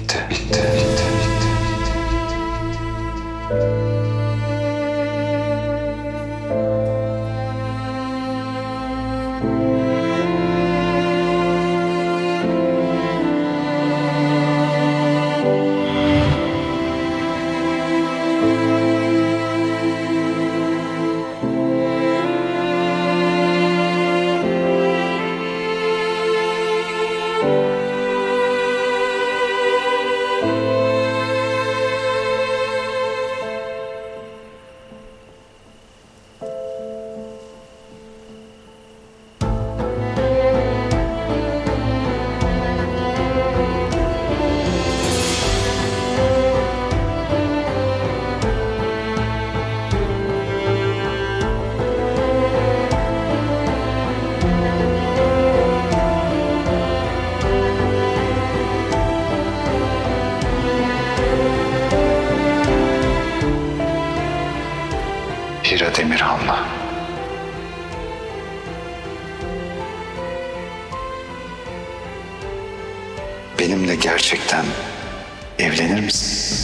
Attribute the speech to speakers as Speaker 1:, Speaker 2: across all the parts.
Speaker 1: Bitti. Bitti. Bitti. Hira Demirhanlı. Benimle gerçekten evlenir misin?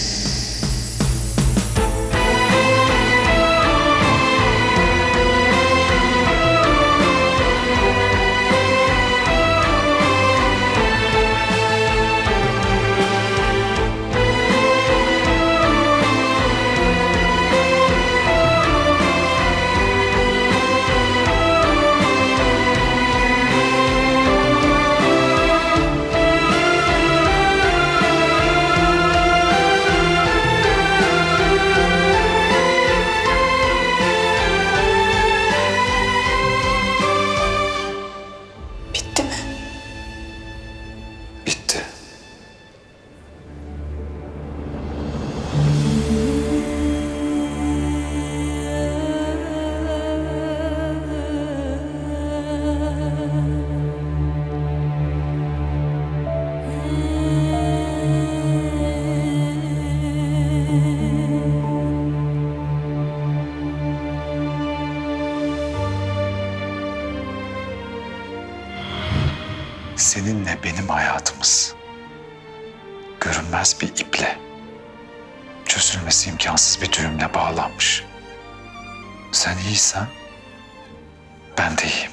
Speaker 1: Seninle benim hayatımız görünmez bir iple, çözülmesi imkansız bir düğümle bağlanmış. Sen iyiysen ben de iyiyim.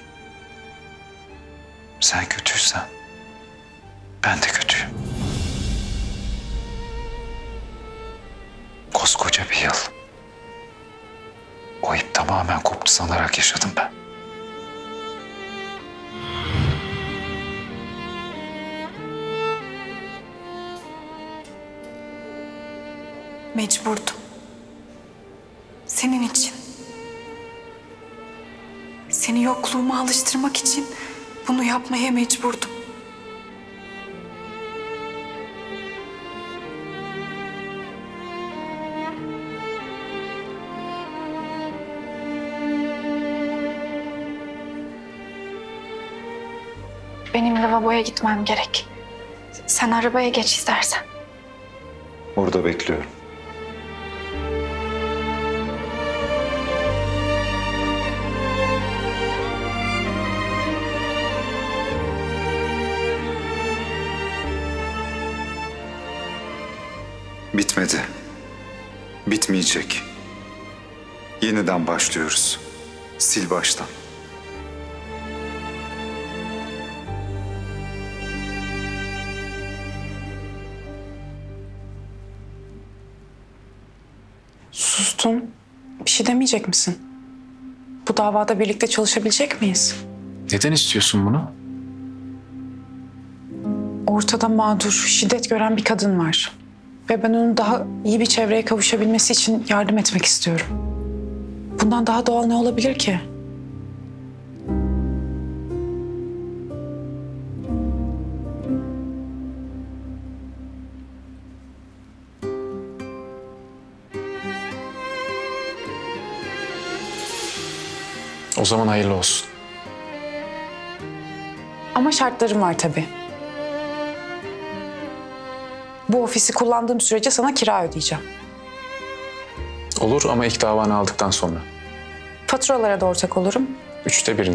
Speaker 1: Sen kötüysen ben de kötüyüm. Koskoca bir yıl o ip tamamen koptu sanarak yaşadım ben.
Speaker 2: Mecburdum. Senin için. Seni yokluğuma alıştırmak için bunu yapmaya mecburdum. Benim lavaboya gitmem gerek. Sen arabaya geç istersen.
Speaker 1: Orada bekliyorum. Bitmedi. Bitmeyecek. Yeniden başlıyoruz. Sil baştan.
Speaker 3: Sustun. Bir şey demeyecek misin? Bu davada birlikte çalışabilecek miyiz?
Speaker 4: Neden istiyorsun bunu?
Speaker 3: Ortada mağdur, şiddet gören bir kadın var. Ve ben onun daha iyi bir çevreye kavuşabilmesi için yardım etmek istiyorum. Bundan daha doğal ne olabilir ki?
Speaker 4: O zaman hayırlı olsun.
Speaker 3: Ama şartlarım var tabii. Bu ofisi kullandığım sürece sana kira ödeyeceğim.
Speaker 4: Olur ama ilk davanı aldıktan sonra.
Speaker 3: Faturalara da ortak olurum.
Speaker 4: 1/3'ine.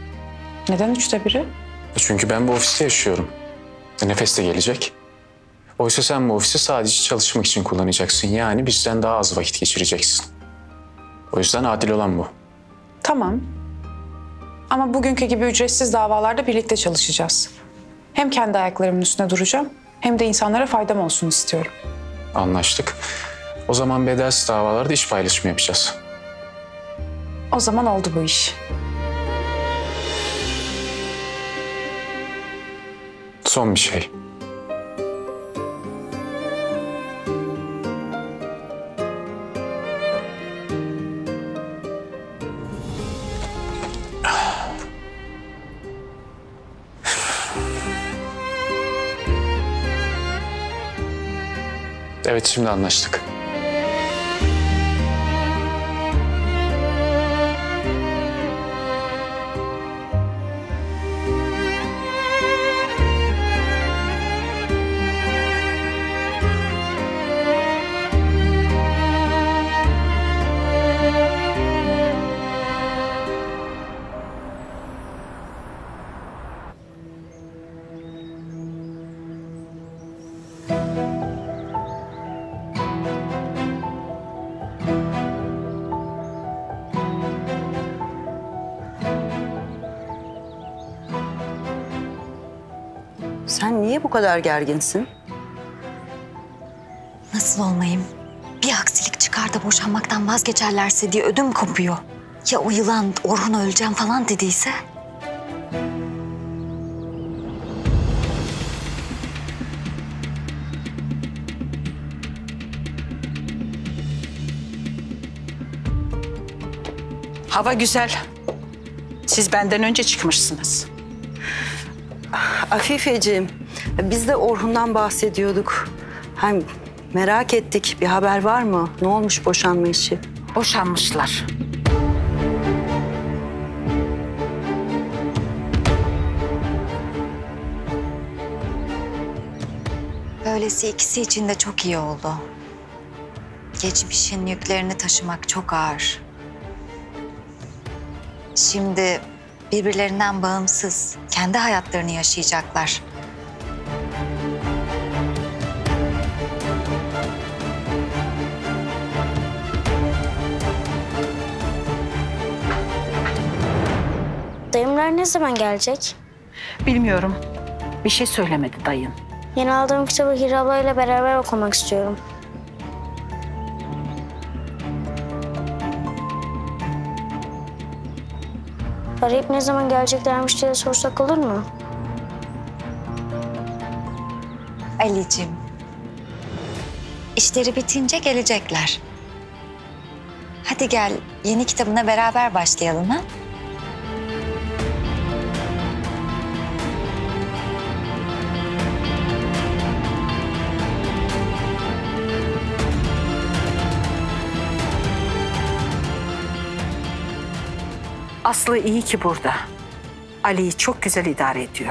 Speaker 3: Neden 1/3?
Speaker 4: Çünkü ben bu ofiste yaşıyorum. Nefes de gelecek. Oysa sen bu ofisi sadece çalışmak için kullanacaksın. Yani bizden daha az vakit geçireceksin. O yüzden adil olan bu.
Speaker 3: Tamam. Ama bugünkü gibi ücretsiz davalarda birlikte çalışacağız. Hem kendi ayaklarımın üstüne duracağım, hem de insanlara faydam olsun istiyorum.
Speaker 4: Anlaştık. O zaman bedelsiz davalarda iş paylaşımı yapacağız.
Speaker 3: O zaman oldu bu iş.
Speaker 4: Son bir şey. Evet, şimdi anlaştık.
Speaker 5: Sen niye bu kadar gerginsin?
Speaker 6: Nasıl olmayayım? Bir aksilik çıkar da boşanmaktan vazgeçerlerse diye ödüm kopuyor. Ya o yılan Orhun öleceğim falan dediyse?
Speaker 7: Hava güzel. Siz benden önce çıkmışsınız.
Speaker 5: Afifeciğim, biz de Orhun'dan bahsediyorduk. Hem merak ettik, bir haber var mı? Ne olmuş boşanma işi?
Speaker 7: Boşanmışlar.
Speaker 6: Böylesi ikisi için de çok iyi oldu. Geçmişin yüklerini taşımak çok ağır. Şimdi birbirlerinden bağımsız, kendi hayatlarını yaşayacaklar.
Speaker 8: Dayımlar ne zaman gelecek?
Speaker 7: Bilmiyorum. Bir şey söylemedi dayın.
Speaker 8: Yeni aldığım kitabı Hira ablayla beraber okumak istiyorum. Arayıp ne zaman geleceklermiş diye sorsak olur mu?
Speaker 6: Ali'cim, işleri bitince gelecekler. Hadi gel, yeni kitabına beraber başlayalım ha?
Speaker 7: Aslı iyi ki burada. Ali'yi çok güzel idare ediyor.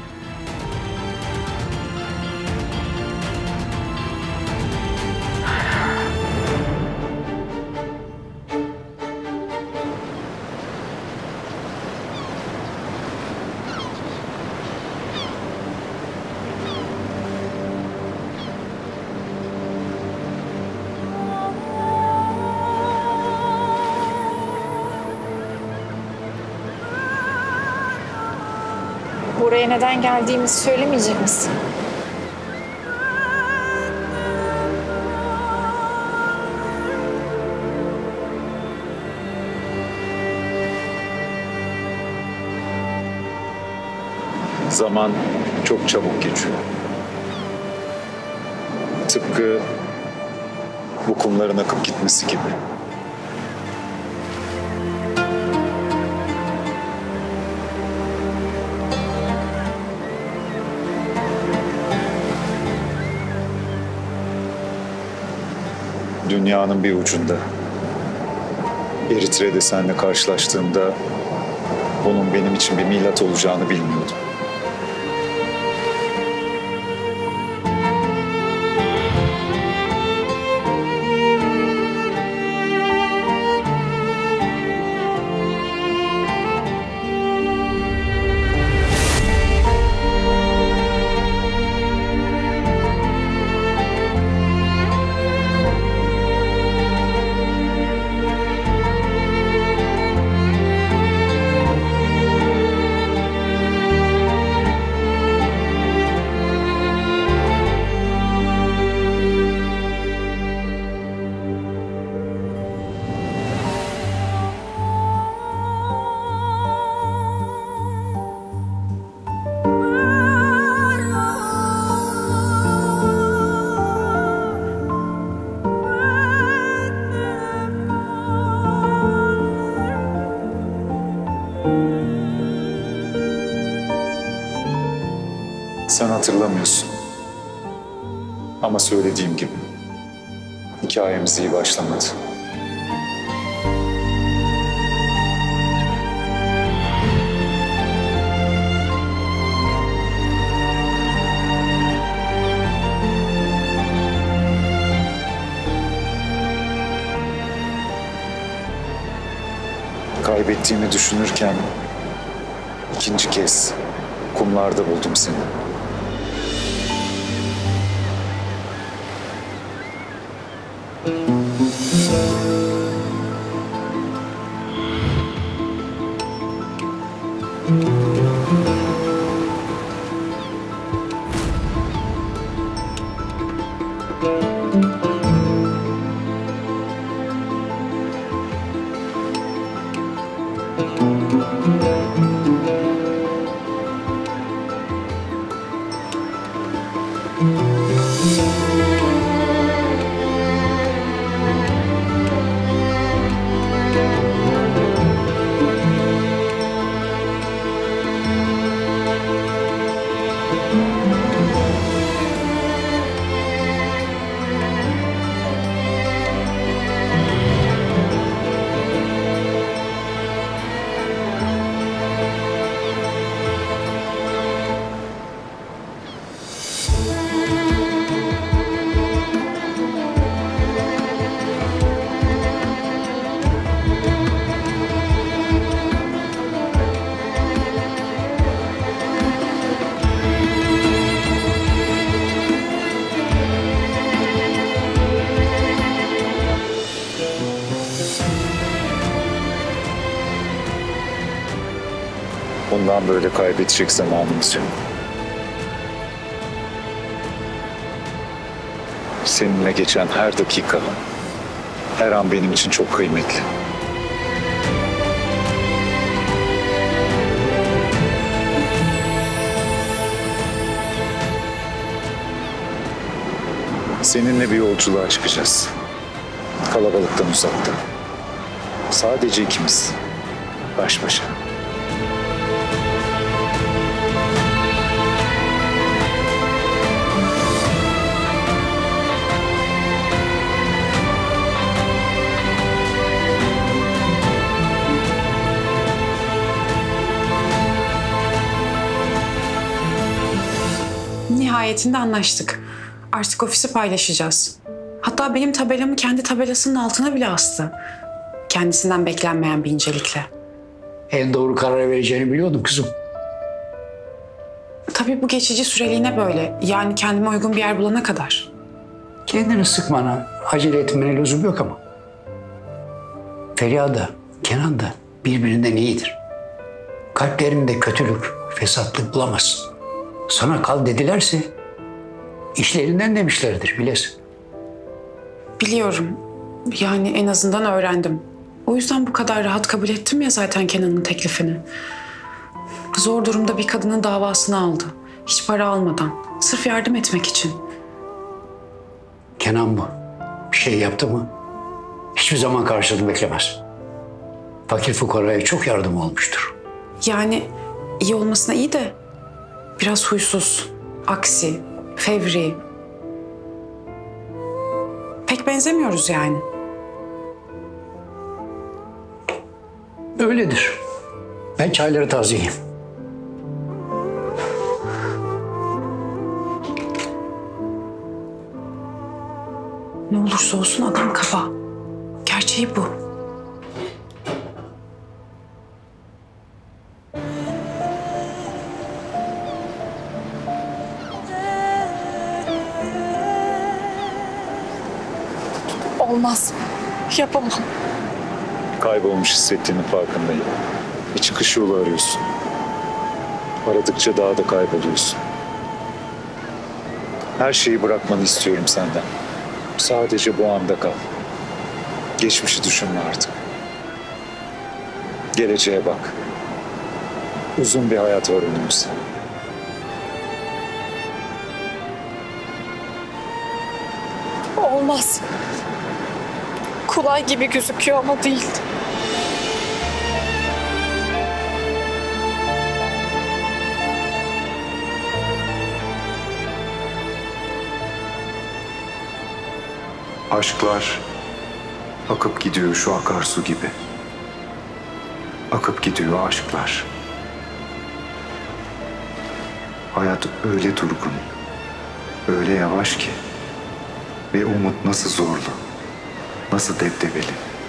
Speaker 2: Buraya neden geldiğimizi söylemeyecek misin?
Speaker 1: Zaman çok çabuk geçiyor. Tıpkı bu kumların akıp gitmesi gibi. Dünyanın bir ucunda. Eritre'de seninle karşılaştığımda bunun benim için bir milat olacağını bilmiyordum. Sen hatırlamıyorsun. Ama söylediğim gibi hikayemiz iyi başlamadı. Kaybettiğimi düşünürken ikinci kez kumlarda buldum seni. Bundan böyle kaybedecek zamanımız yok. Seninle geçen her dakika, her an benim için çok kıymetli. Seninle bir yolculuğa çıkacağız. Kalabalıktan uzakta. Sadece ikimiz. Baş başa.
Speaker 3: Nihayetinde anlaştık. Artık ofisi paylaşacağız. Hatta benim tabelamı kendi tabelasının altına bile astı. Kendisinden beklenmeyen bir incelikle.
Speaker 9: En doğru karar vereceğini biliyordum kızım.
Speaker 3: Tabii bu geçici süreliğine böyle. Yani kendime uygun bir yer bulana kadar.
Speaker 9: Kendini sıkmana, acele etmene lüzum yok ama. Feriha da, Kenan da birbirinden iyidir. Kalplerinde kötülük, fesatlık bulamazsın. Sana kal dedilerse işlerinden demişlerdir bilesin.
Speaker 3: Biliyorum. Yani en azından öğrendim. O yüzden bu kadar rahat kabul ettim ya zaten Kenan'ın teklifini. Zor durumda bir kadının davasını aldı. Hiç para almadan. Sırf yardım etmek için.
Speaker 9: Kenan bu. Bir şey yaptı mı hiçbir zaman karşılığını beklemez. Fakir fukaraya çok yardım olmuştur.
Speaker 3: Yani iyi olmasına iyi de biraz huysuz, aksi, fevri. Pek benzemiyoruz yani.
Speaker 9: Öyledir. Ben çayları tazeyeyim.
Speaker 3: Ne olursa olsun adam kaba. Gerçeği bu.
Speaker 2: Olmaz. Yapamam.
Speaker 1: Kaybolmuş hissettiğinin farkındayım. Bir çıkış yolu arıyorsun. Aradıkça daha da kayboluyorsun. Her şeyi bırakmanı istiyorum senden. Sadece bu anda kal. Geçmişi düşünme artık. Geleceğe bak. Uzun bir hayat var önümüzde.
Speaker 2: Olmaz. Kolay gibi gözüküyor ama değil.
Speaker 1: Aşklar akıp gidiyor şu akarsu gibi. Akıp gidiyor aşklar. Hayat öyle durgun, öyle yavaş ki. Ve umut nasıl zorlu, nasıl debdebeli.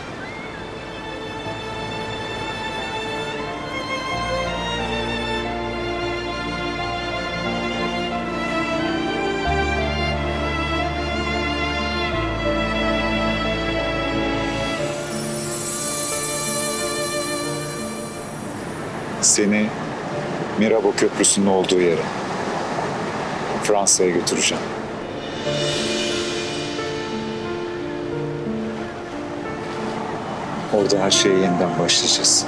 Speaker 1: Seni Mirabo Köprüsü'nün olduğu yere, Fransa'ya götüreceğim. Orada her şeye yeniden başlayacağız.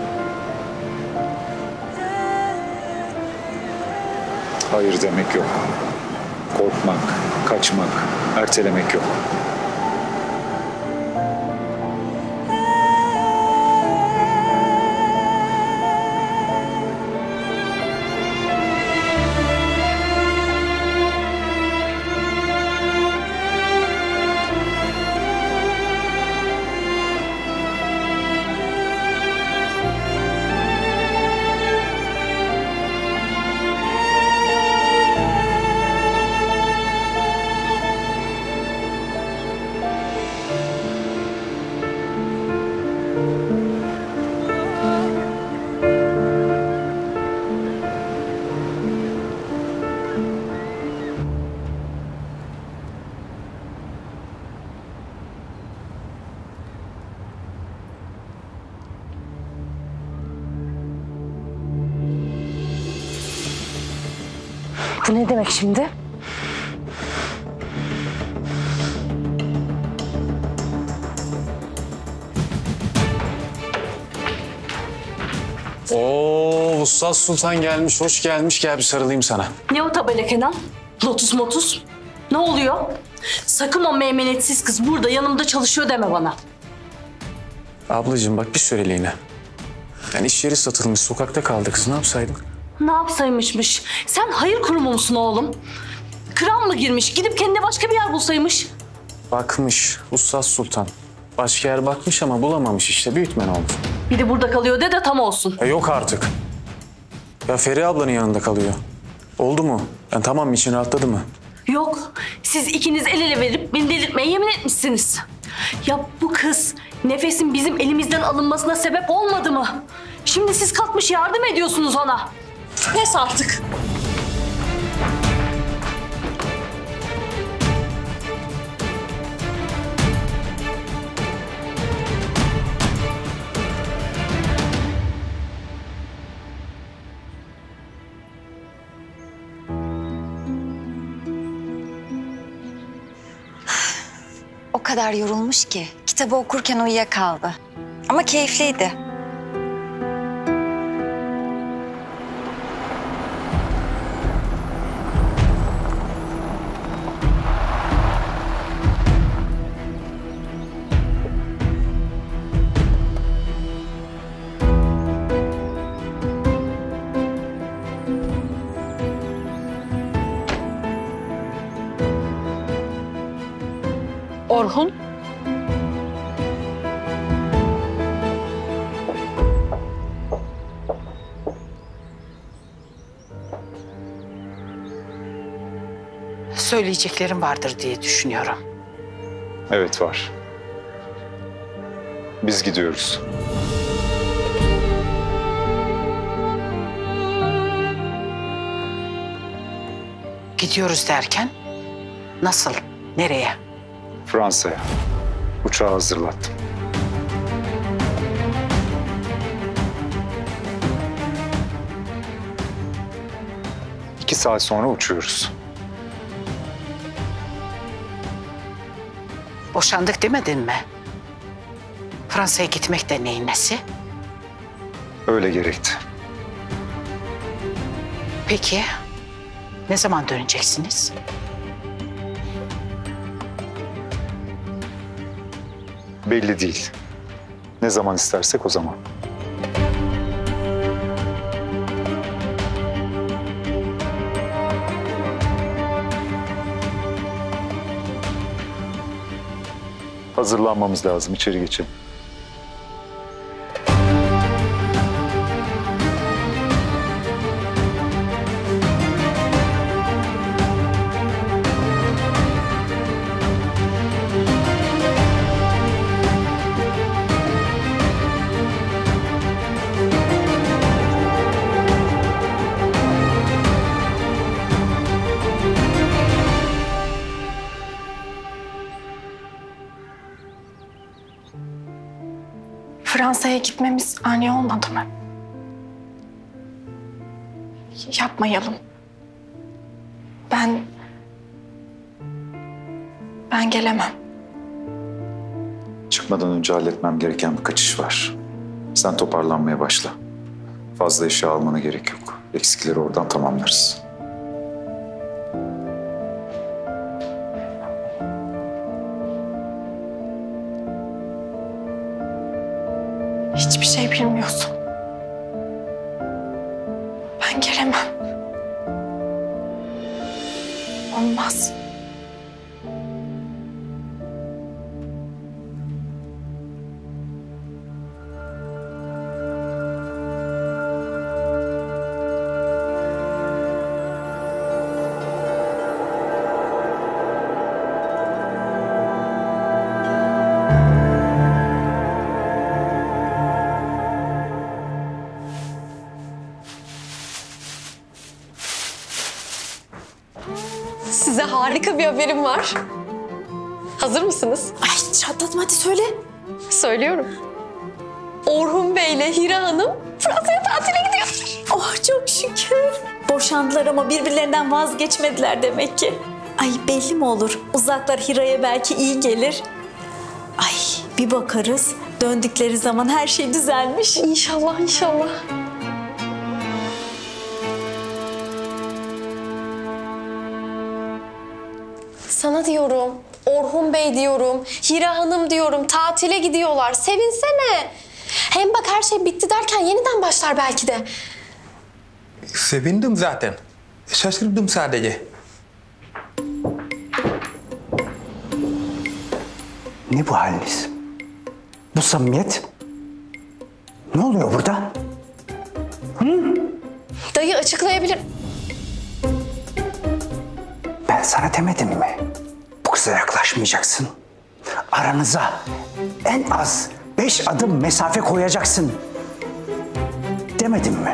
Speaker 1: Hayır demek yok. Korkmak, kaçmak, ertelemek yok.
Speaker 7: Bu ne demek şimdi?
Speaker 4: Oo, Ustaz Sultan gelmiş, hoş gelmiş. Gel bir sarılayım sana.
Speaker 10: Ne o tabela Kenan? Lotus motus. Ne oluyor? Sakın o meymenetsiz kız burada yanımda çalışıyor deme bana.
Speaker 4: Ablacığım bak bir süreliğine. Yani iş yeri satılmış, sokakta kaldı kız. Ne yapsaydın?
Speaker 10: Ne yapsaymışmış? Sen hayır kurumu musun oğlum? Kral mı girmiş? Gidip kendine başka bir yer bulsaymış.
Speaker 4: Bakmış Ustaz Sultan. Başka yer bakmış ama bulamamış işte. Büyütmen oldu.
Speaker 10: Bir de burada kalıyor de tam olsun.
Speaker 4: Yok artık. Ya Feriha ablanın yanında kalıyor. Oldu mu? Yani tamam mı? İçin rahatladı mı?
Speaker 10: Yok. Siz ikiniz el ele verip beni delirtmeye yemin etmişsiniz. Ya bu kız nefesin bizim elimizden alınmasına sebep olmadı mı? Şimdi siz kalkmış yardım ediyorsunuz ona. Pes artık.
Speaker 6: O kadar yorulmuş ki kitabı okurken uyuyakaldı. Ama keyifliydi.
Speaker 7: Orhun. Söyleyeceklerim vardır diye düşünüyorum.
Speaker 1: Evet var. Biz gidiyoruz.
Speaker 7: Gidiyoruz derken nasıl? Nereye?
Speaker 1: Fransa'ya. Uçağı hazırlattım. İki saat sonra uçuyoruz.
Speaker 7: Boşandık demedin mi? Fransa'ya gitmek de neyin nesi?
Speaker 1: Öyle gerekti.
Speaker 7: Peki ne zaman döneceksiniz?
Speaker 1: Belli değil. Ne zaman istersek o zaman. Hazırlanmamız lazım. İçeri geçelim.
Speaker 2: Fransa'ya gitmemiz ani olmadı mı? Yapmayalım. Ben gelemem.
Speaker 1: Çıkmadan önce halletmem gereken birkaç iş var. Sen toparlanmaya başla. Fazla eşya almana gerek yok. Eksikleri oradan tamamlarız.
Speaker 2: Hiçbir şey bilmiyorsun. Ben gelemem. Olmaz.
Speaker 11: Size harika bir haberim var. Hazır mısınız?
Speaker 12: Ay çatlatma, hadi söyle.
Speaker 11: Söylüyorum. Orhun Bey ile Hira Hanım Fransa'ya tatile gidiyor.
Speaker 12: Oh çok şükür. Boşandılar ama birbirlerinden vazgeçmediler demek ki. Ay belli mi olur? Uzaklar Hira'ya belki iyi gelir. Ay bir bakarız. Döndükleri zaman her şey düzelmiş.
Speaker 11: İnşallah, inşallah. Sana diyorum, Orhun Bey diyorum, Hira Hanım diyorum, tatile gidiyorlar. Sevinsene. Hem bak her şey bitti derken yeniden başlar belki de.
Speaker 13: Sevindim zaten. Şaşırdım sadece.
Speaker 9: Ne bu haliniz? Bu samimiyet? Ne oluyor burada?
Speaker 11: Dayı açıklayabilir.
Speaker 9: Ben sana demedim mi? Bu kıza yaklaşmayacaksın. Aranıza en az 5 adım mesafe koyacaksın. Demedim mi?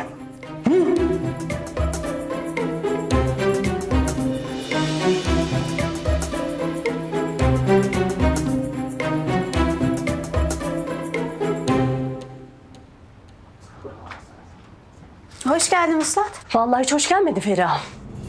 Speaker 10: Hoş geldin Üstad. Vallahi hiç hoş gelmedi Feriha.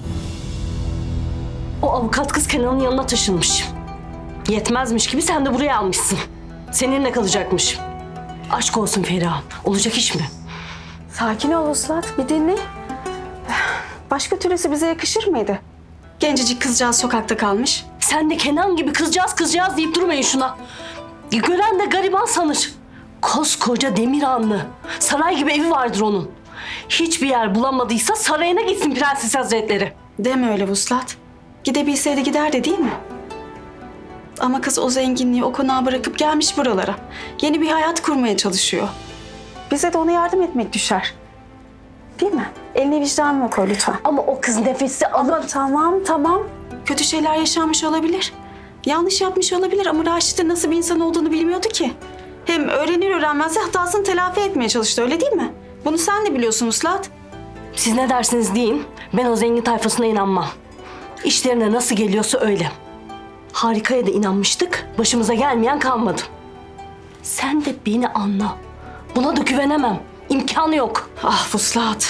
Speaker 10: O avukat kız Kenan'ın yanına taşınmış. Yetmezmiş gibi sen de buraya almışsın. Seninle kalacakmış. Aşk olsun Feriha. Olacak iş mi?
Speaker 3: Sakin ol Uslat, bir dinle. Başka türlüsü bize yakışır mıydı? Gencecik kızcağız sokakta kalmış.
Speaker 10: Sen de Kenan gibi kızcağız deyip durmayın şuna. Gören de gariban sanır. Koskoca Demirhanlı. Saray gibi evi vardır onun. Hiçbir yer bulamadıysa sarayına gitsin Prenses Hazretleri.
Speaker 3: Deme öyle Vuslat. Gidebilseydi giderdi değil mi? Ama kız o zenginliği, o konağı bırakıp gelmiş buralara. Yeni bir hayat kurmaya çalışıyor. Bize de ona yardım etmek düşer. Değil mi? Elini vicdanına koy lütfen.
Speaker 10: Ama o kız nefesi alıp...
Speaker 3: Ama tamam. Kötü şeyler yaşanmış olabilir. Yanlış yapmış olabilir ama Raşit'in nasıl bir insan olduğunu bilmiyordu ki. Hem öğrenir öğrenmez de hatasını telafi etmeye çalıştı, öyle değil mi? Bunu sen de biliyorsun Uslat.
Speaker 10: Siz ne dersiniz deyin, ben o zengin tayfasına inanmam. İşlerine nasıl geliyorsa öyle. Harikaya da inanmıştık, başımıza gelmeyen kalmadı. Sen de beni anla. Buna da güvenemem. İmkanı yok.
Speaker 3: Ah Vuslat.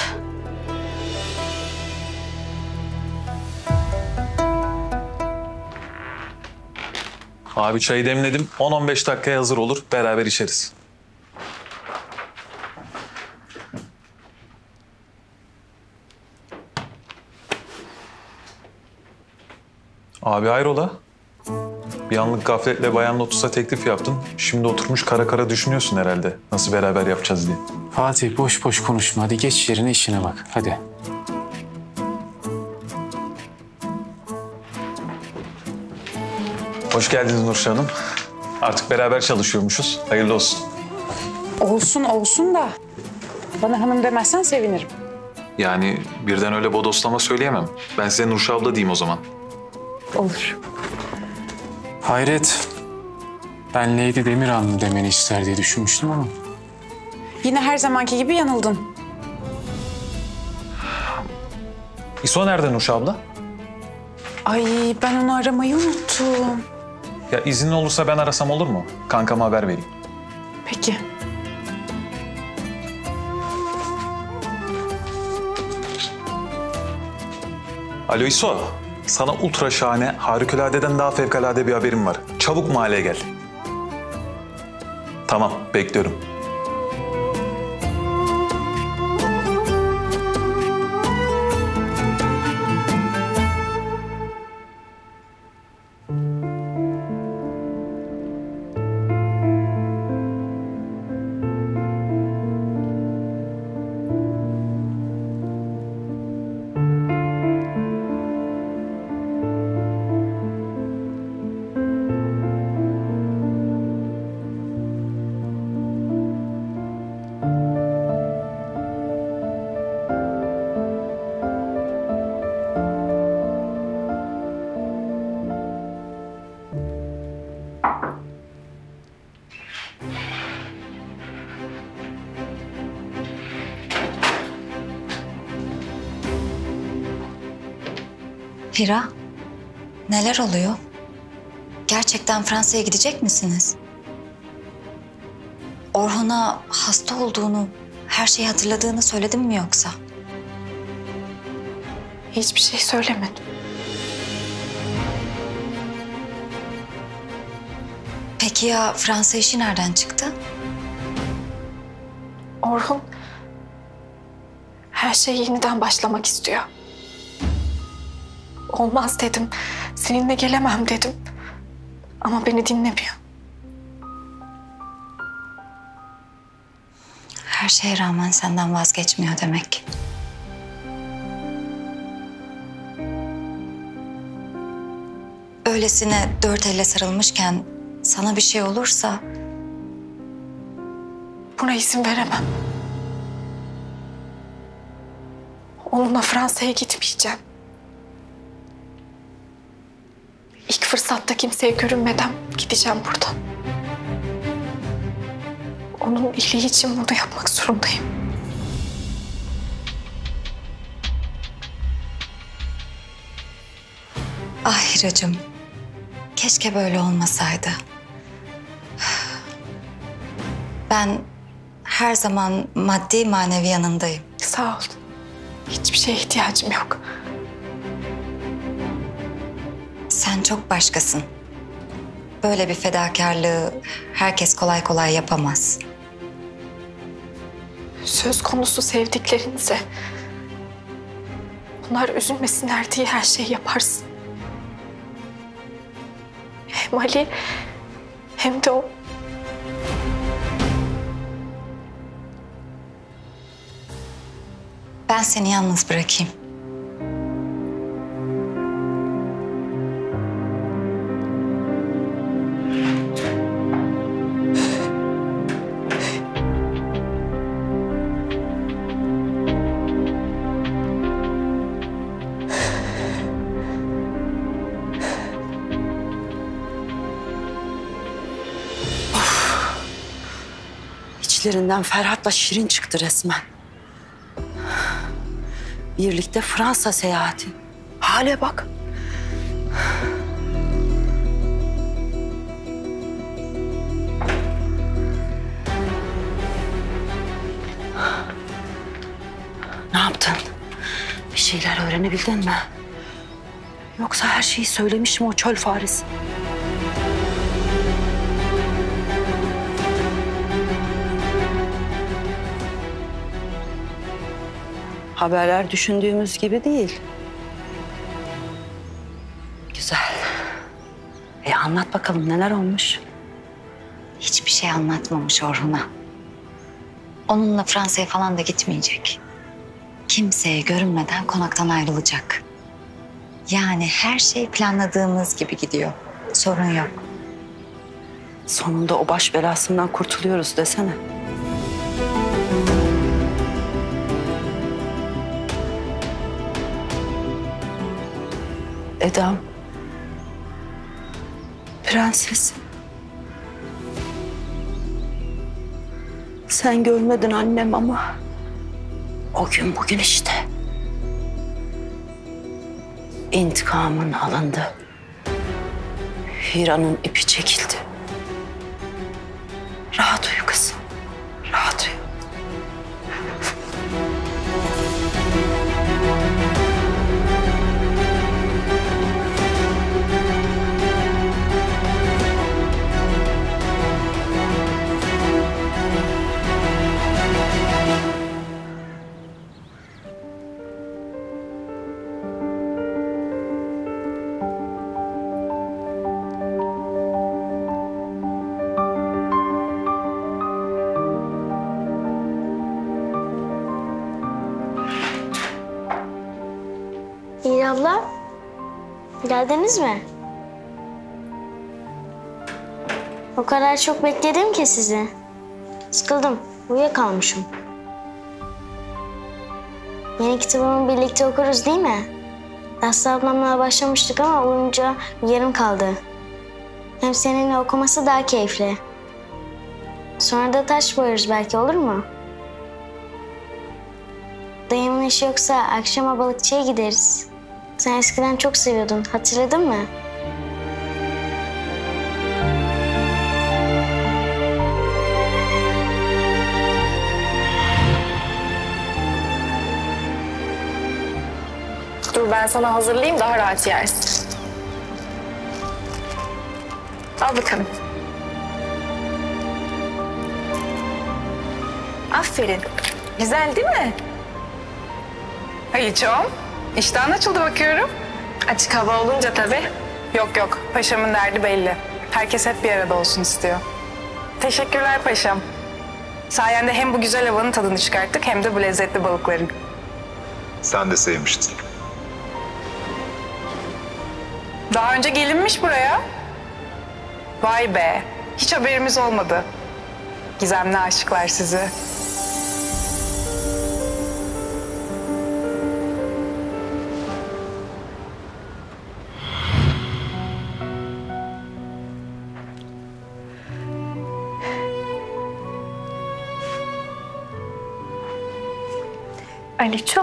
Speaker 14: Abi çayı demledim. 10-15 dakikaya hazır olur. Beraber içeriz. Abi hayrola? Bir anlık gafletle Bayan Lotus'a teklif yaptın. Şimdi oturmuş kara kara düşünüyorsun herhalde. Nasıl beraber yapacağız diye.
Speaker 4: Fatih boş boş konuşma. Hadi geç yerine, işine bak. Hadi.
Speaker 14: Hoş geldiniz Nurşah Hanım. Artık beraber çalışıyormuşuz. Hayırlı olsun.
Speaker 3: Olsun olsun da bana hanım demezsen sevinirim.
Speaker 14: Yani birden öyle bodoslama söyleyemem. Ben size Nurşah abla diyeyim o zaman.
Speaker 3: Olur.
Speaker 4: Hayret. Ben Lady Demirhanlı demeni ister diye düşünmüştüm ama.
Speaker 3: Yine her zamanki gibi yanıldın.
Speaker 14: İso nerede Nurşah abla?
Speaker 3: Ay ben onu aramayı unuttum.
Speaker 14: Ya izin olursa ben arasam olur mu? Kankama haber vereyim.
Speaker 3: Peki.
Speaker 14: Alo İso. Sana ultra şahane, harikuladeden daha fevkalade bir haberim var. Çabuk mahalleye gel. Tamam, bekliyorum.
Speaker 6: Hira, neler oluyor? Gerçekten Fransa'ya gidecek misiniz? Orhun'a hasta olduğunu, her şeyi hatırladığını söyledin mi yoksa?
Speaker 2: Hiçbir şey söylemedim.
Speaker 6: Peki ya Fransa işi nereden çıktı?
Speaker 2: Orhun her şey yeniden başlamak istiyor. Olmaz dedim. Seninle gelemem dedim. Ama beni dinlemiyor.
Speaker 6: Her şeye rağmen senden vazgeçmiyor demek. Öylesine dört elle sarılmışken sana bir şey olursa...
Speaker 2: Buna izin veremem. Onunla Fransa'ya gitmeyeceğim. İlk fırsatta kimseye görünmeden gideceğim buradan. Onun iyiliği için bunu yapmak zorundayım.
Speaker 6: Ah Hiracığım, keşke böyle olmasaydı. Ben her zaman maddi manevi yanındayım.
Speaker 2: Sağ ol. Hiçbir şeye ihtiyacım yok.
Speaker 6: Sen çok başkasın. Böyle bir fedakarlığı herkes kolay kolay yapamaz.
Speaker 2: Söz konusu sevdiklerinize, onlar üzülmesinler diye her şeyi yaparsın. Hem Ali hem de o.
Speaker 6: Ben seni yalnız bırakayım.
Speaker 5: İçlerinden Ferhat'la Şirin çıktı resmen. Birlikte Fransa seyahati. Hale bak. Ne yaptın? Bir şeyler öğrenebildin mi? Yoksa her şeyi söylemiş mi o çöl faresi? Haberler düşündüğümüz gibi değil. Güzel. Anlat bakalım neler olmuş?
Speaker 6: Hiçbir şey anlatmamış Orhun'a. Onunla Fransa'ya falan da gitmeyecek. Kimseye görünmeden konaktan ayrılacak. Yani her şey planladığımız gibi gidiyor. Sorun yok.
Speaker 5: Sonunda o baş belasından kurtuluyoruz desene. Edam. Prensesim. Sen görmedin annem ama o gün bugün işte. İntikamın alındı. Hira'nın ipi çekildi. Rahat uyu kızım. Rahat uyu.
Speaker 8: Hira abla, geldiniz mi? O kadar çok bekledim ki sizi. Sıkıldım, uyuyakalmışım. Yeni kitabımı birlikte okuruz değil mi? Aslı ablamla başlamıştık ama olunca yarım kaldı. Hem seninle okuması daha keyifli. Sonra da taş boyarız belki, olur mu? Dayımın işi yoksa akşama balıkçıya gideriz. Sen eskiden çok seviyordun, hatırladın mı?
Speaker 2: Dur ben sana hazırlayayım, daha rahat yersin. Al bakalım. Aferin. Güzel değil mi?
Speaker 15: Aliçoğum, iştahın açıldı bakıyorum. Açık hava olunca tabii. Yok yok, paşamın derdi belli. Herkes hep bir arada olsun istiyor. Teşekkürler paşam. Sayende hem bu güzel havanın tadını çıkarttık hem de bu lezzetli balıkların.
Speaker 1: Sen de sevmiştin.
Speaker 15: Daha önce gelinmiş buraya. Vay be, hiç haberimiz olmadı. Gizemli aşıklar sizi.
Speaker 2: Aliço,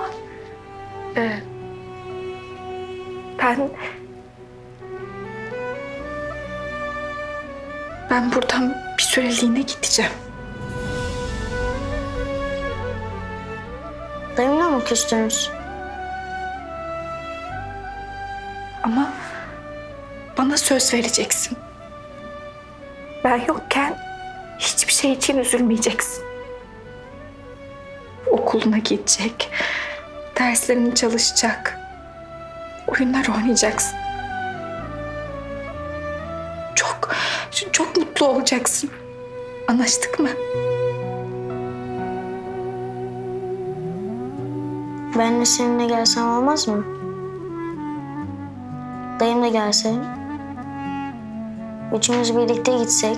Speaker 2: ben buradan bir süreliğine gideceğim.
Speaker 8: Dayımla mı küstünüz?
Speaker 2: Ama bana söz vereceksin. Ben yokken hiçbir şey için üzülmeyeceksin. Okuluna gidecek, derslerini çalışacak, oyunlar oynayacaksın. Çok mutlu olacaksın. Anlaştık mı?
Speaker 8: Ben de seninle gelsem olmaz mı? Dayım da gelse. Üçümüz birlikte gitsek.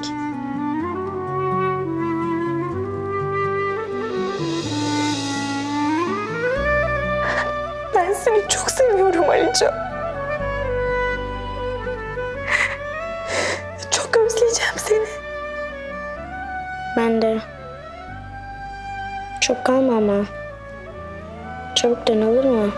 Speaker 2: Ben seni çok seviyorum Aliço. Çok özleyeceğim seni.
Speaker 8: Ben de. Çok kalma ama. Çabuk dön, olur mu?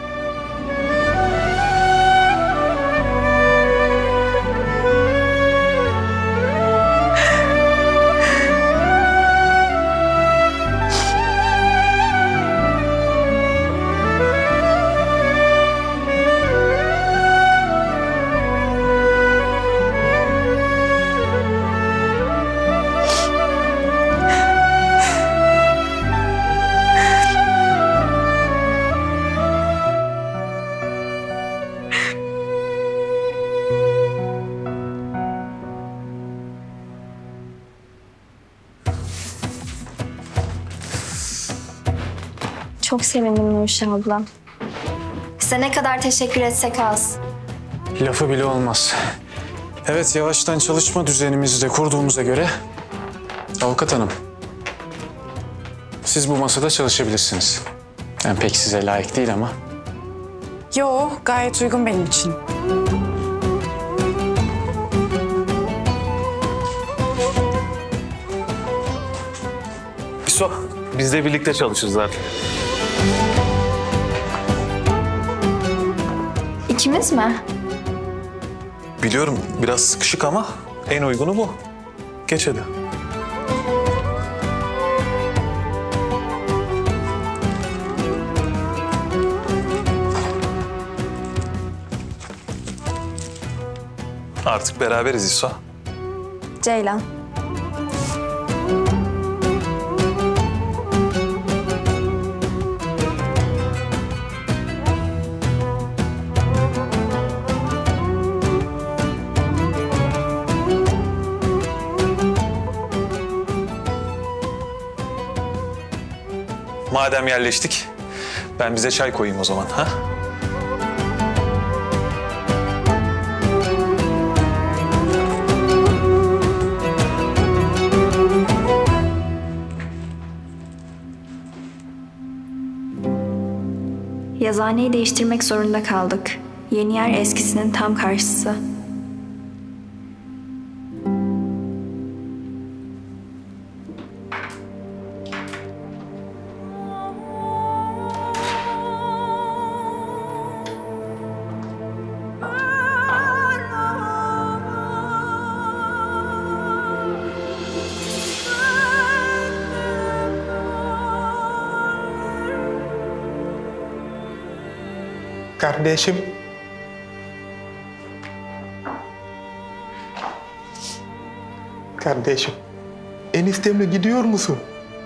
Speaker 6: Çok sevindim Nurşah ablam. Size ne kadar teşekkür etsek az.
Speaker 4: Lafı bile olmaz. Evet, yavaştan çalışma düzenimizi de kurduğumuza göre avukat hanım, siz bu masada çalışabilirsiniz. Yani pek size layık değil ama.
Speaker 3: Yo, gayet uygun benim için.
Speaker 14: İso, biz de birlikte çalışırız artık.
Speaker 2: İkimiz mi?
Speaker 14: Biliyorum biraz sıkışık ama en uygunu bu. Geç hadi. Artık beraberiz İso.
Speaker 2: Ceylan.
Speaker 14: Madem yerleştik, ben bize çay koyayım o zaman, ha?
Speaker 2: Yazıhaneyi değiştirmek zorunda kaldık. Yeni yer eskisinin tam karşısı.
Speaker 13: Kardeşim. Kardeşim. Eniştemle gidiyor musun?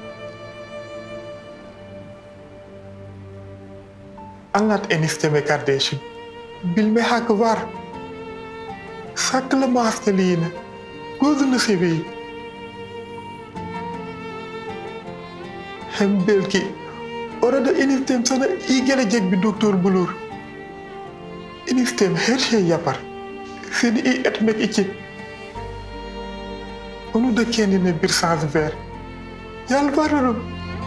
Speaker 13: Anlat enişteme kardeşim. Bilme hakkı var. Saklama hastalığını. Gözünü seveyim. Hem belki orada eniştem sana iyi gelecek bir doktor bulur. Eniştem her şey yapar. Seni iyi etmek için. Onu da kendine bir şans ver. Yalvarırım.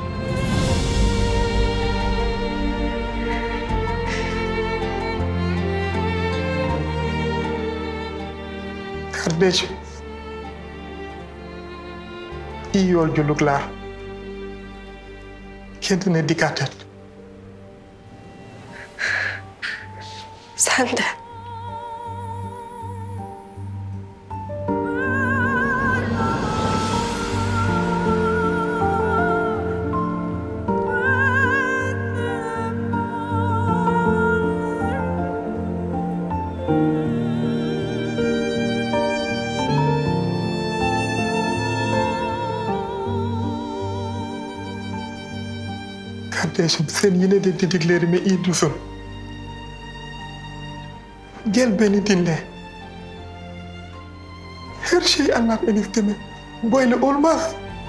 Speaker 13: Kardeşim. İyi yolculuklar. Kendine dikkat et.
Speaker 11: Sen de.
Speaker 13: Kardeşim sen yine de dediklerimi iyi düşün. Gel beni dinle. Her şeyi anlat enişteme. Böyle olmaz.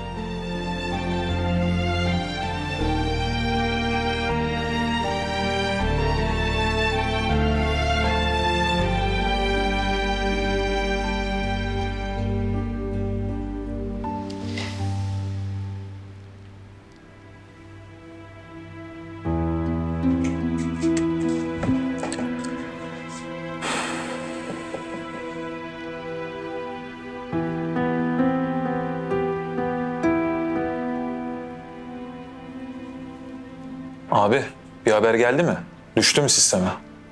Speaker 14: Abi, bir haber geldi mi? Düştü mü sisteme?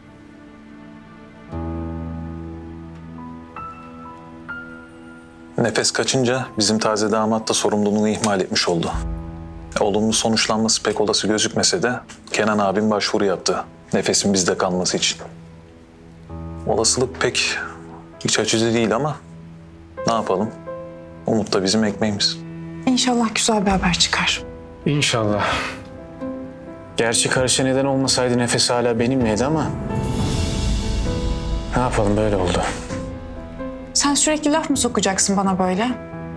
Speaker 14: Nefes kaçınca bizim taze damat da sorumluluğunu ihmal etmiş oldu. Olumlu sonuçlanması pek olası gözükmese de Kenan abim başvuru yaptı. Nefesin bizde kalması için. Olasılık pek iç açıcı değil ama ne yapalım? Umut da bizim ekmeğimiz.
Speaker 3: İnşallah güzel bir haber çıkar.
Speaker 4: İnşallah. Gerçi karışa neden olmasaydı Nefes hala benimleydi ama ne yapalım, böyle oldu.
Speaker 3: Sen sürekli laf mı sokacaksın bana böyle?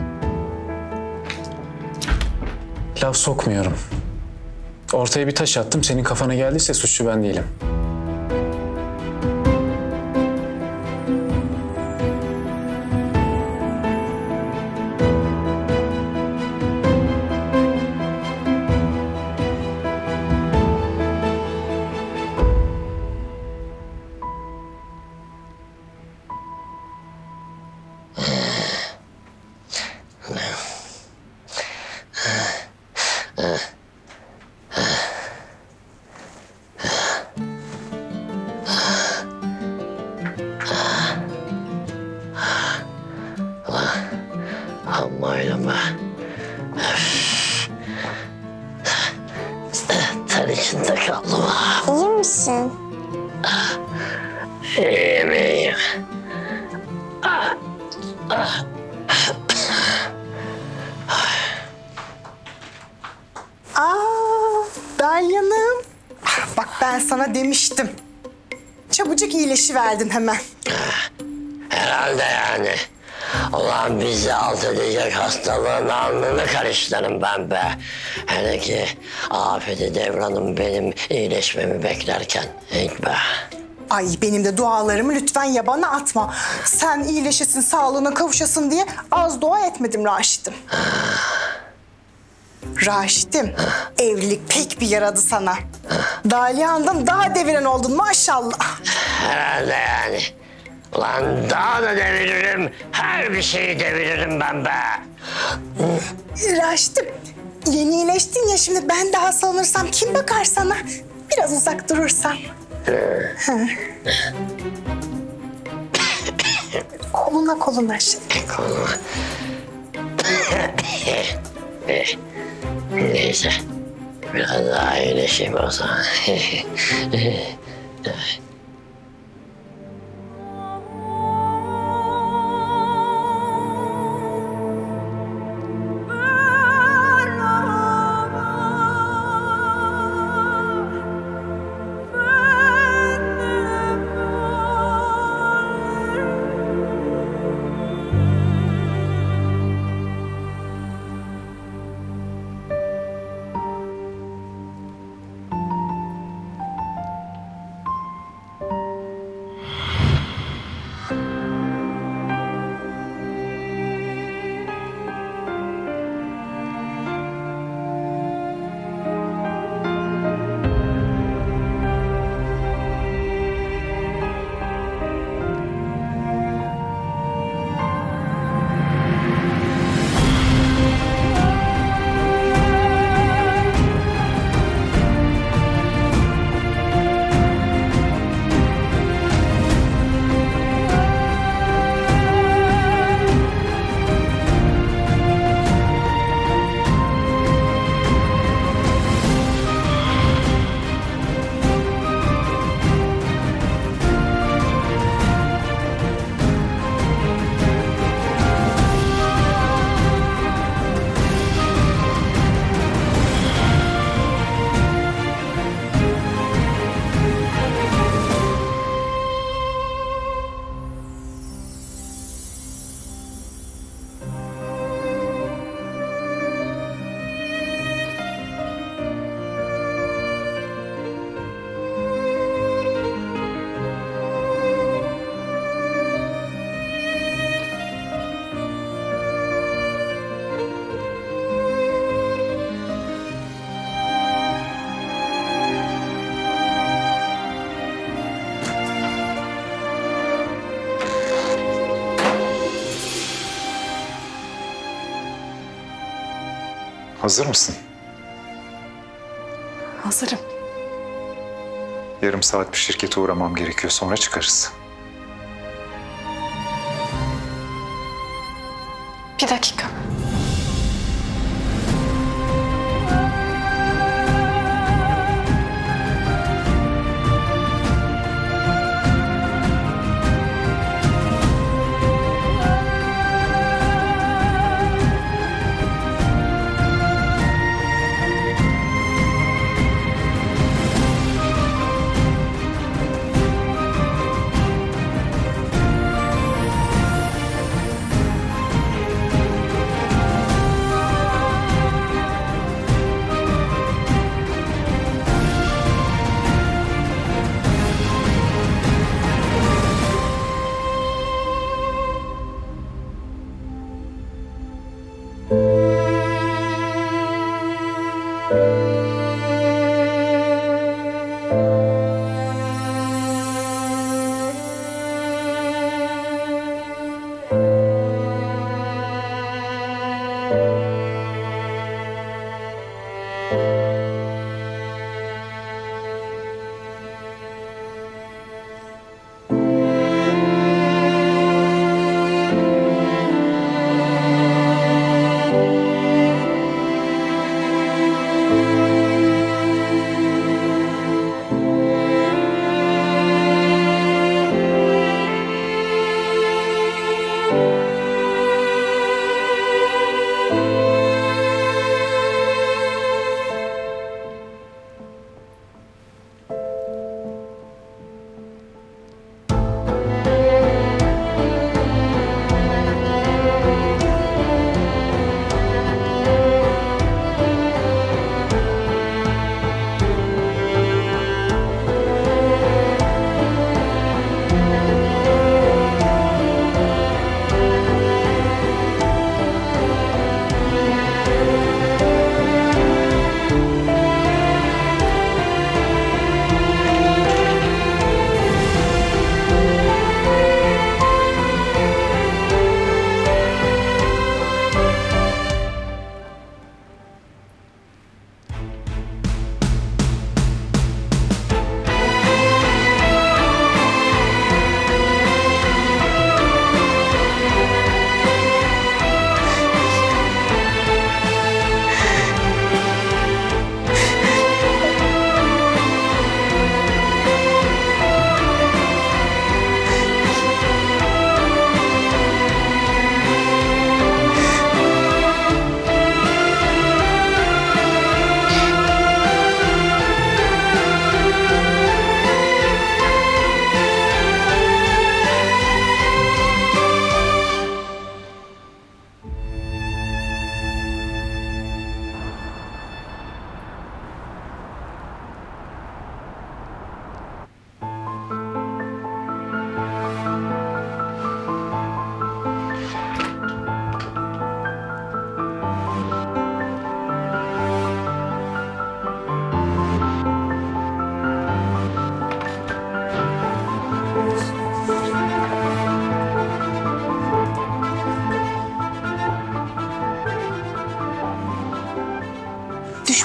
Speaker 4: Laf sokmuyorum. Ortaya bir taş attım, senin kafana geldiyse suçlu ben değilim.
Speaker 16: Amma oynama. Ter içinde kaldım.
Speaker 8: İyi misin?
Speaker 16: İyiyim, iyiyim.
Speaker 17: Dalyanım. Bak ben sana demiştim. Çabucak iyileşiverdin hemen.
Speaker 16: Herhalde yani. Ulan bizi alt edecek hastalığın alnını karıştırırım ben be. Hele ki afeti devranım benim iyileşmemi beklerken. Hiç be.
Speaker 17: Ay benim de dualarımı lütfen yabana atma. Sen iyileşesin, sağlığına kavuşasın diye az dua etmedim Raşit'im. Raşit'im, evlilik pek bir yaradı sana. Dalyan'dan daha deviren oldun maşallah.
Speaker 16: Herhalde yani. Ulan daha da deviririm, her bir şeyi deviririm ben be.
Speaker 17: Raşit'im, yeni iyileştin ya, şimdi ben daha sanırsam kim bakar sana? Biraz uzak durursan. Koluna şey.
Speaker 16: Koluma. Neyse, biraz daha iyileşeyim o zaman.
Speaker 1: Hazır mısın?
Speaker 3: Hazırım.
Speaker 1: Yarım saat bir şirkete uğramam gerekiyor. Sonra çıkarız.
Speaker 2: Bir dakika.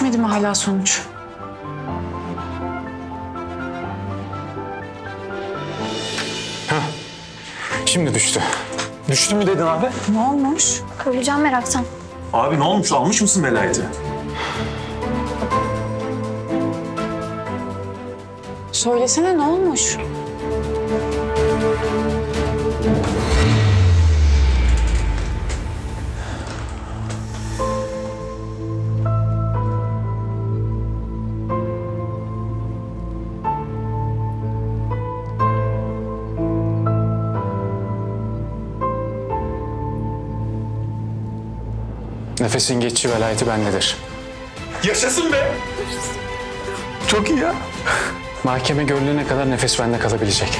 Speaker 3: Düşmedi mi hala sonuç?
Speaker 4: Hah, şimdi düştü. Düştü mü dedin abi?
Speaker 3: Ne olmuş?
Speaker 2: Öleceğim meraktan.
Speaker 14: Abi ne olmuş? Almış mısın velayeti?
Speaker 3: Söylesene ne olmuş?
Speaker 4: Nefesin geçici velayeti bendedir.
Speaker 14: Yaşasın be! Çok iyi ya.
Speaker 4: Mahkeme görülene kadar nefes bende kalabilecek.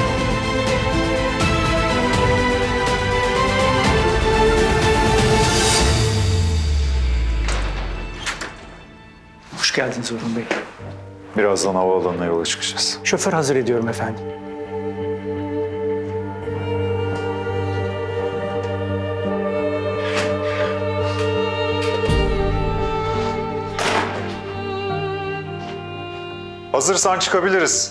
Speaker 18: Hoş geldiniz Orhun Bey.
Speaker 1: Birazdan havaalanına yola çıkacağız.
Speaker 18: Şoför hazır ediyorum efendim.
Speaker 1: Hazırsan çıkabiliriz.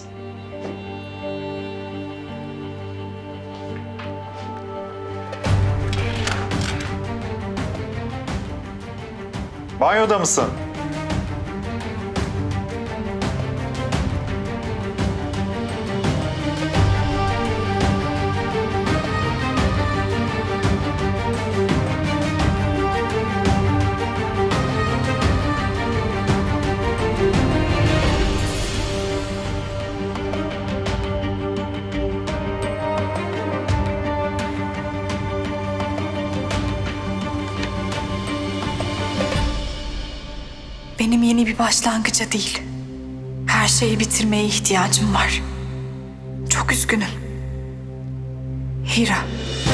Speaker 1: Banyoda mısın?
Speaker 12: Benim yeni bir başlangıca değil, her şeyi bitirmeye ihtiyacım var. Çok üzgünüm. Hira.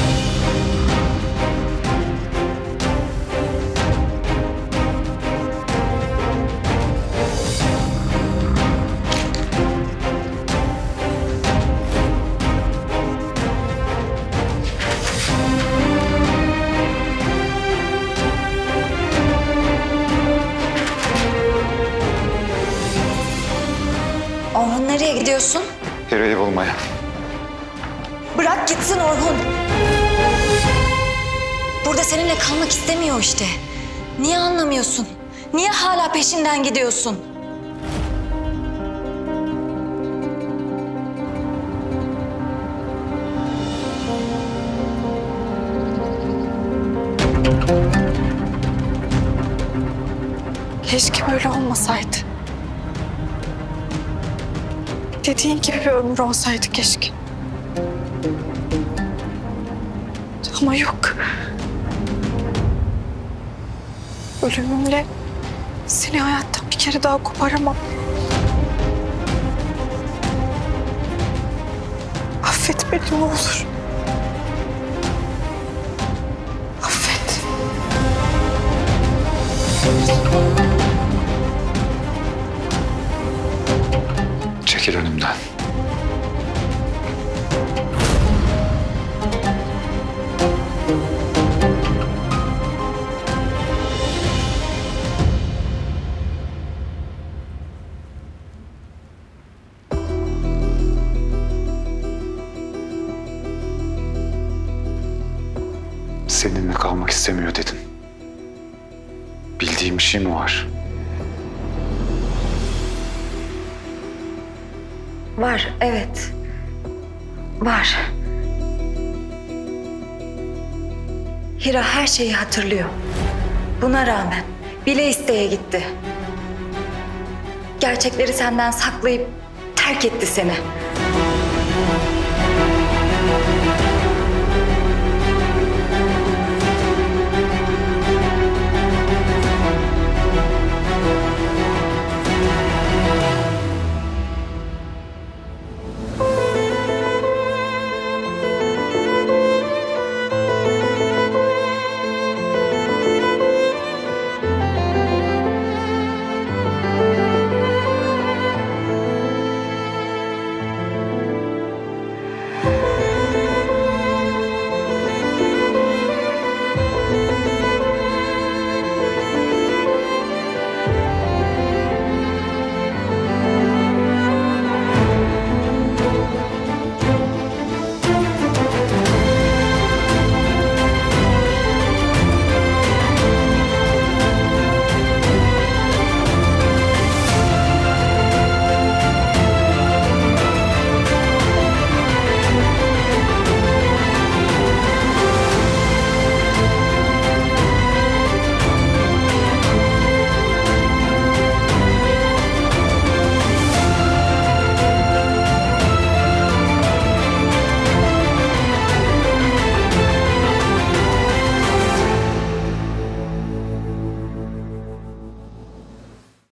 Speaker 6: Orhun nereye gidiyorsun?
Speaker 1: Hira'yı bulmaya.
Speaker 6: Bırak gitsin Orhun. Burada seninle kalmak istemiyor işte. Niye anlamıyorsun? Niye hala peşinden gidiyorsun?
Speaker 2: Keşke böyle olmasaydı. Dediğin gibi bir ömür olsaydı keşke. Ama yok. Ölümümle seni hayattan bir kere daha koparamam. Affet beni ne olur. Affet.
Speaker 1: Çekil önümden. Seninle kalmak istemiyor dedin. Bildiğim bir şey mi var?
Speaker 6: Var, evet. Var. Hira her şeyi hatırlıyor. Buna rağmen bile isteye gitti. Gerçekleri senden saklayıp terk etti seni.